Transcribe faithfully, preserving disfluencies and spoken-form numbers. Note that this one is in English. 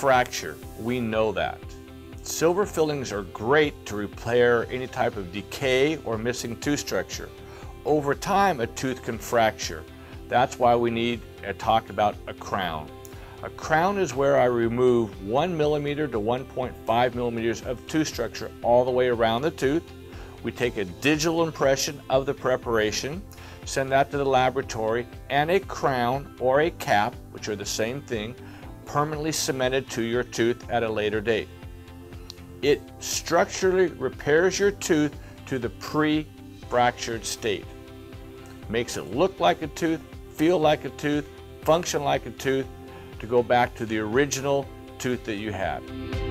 fracture. We know that. Silver fillings are great to repair any type of decay or missing tooth structure. Over time, a tooth can fracture. That's why we need, I talked about a crown. A crown is where I remove one millimeter to one point five millimeters of tooth structure all the way around the tooth. We take a digital impression of the preparation, send that to the laboratory, and a crown or a cap, which are the same thing, permanently cemented to your tooth at a later date. It structurally repairs your tooth to the pre-fractured state. Makes it look like a tooth, feel like a tooth, function like a tooth, to go back to the original tooth that you had.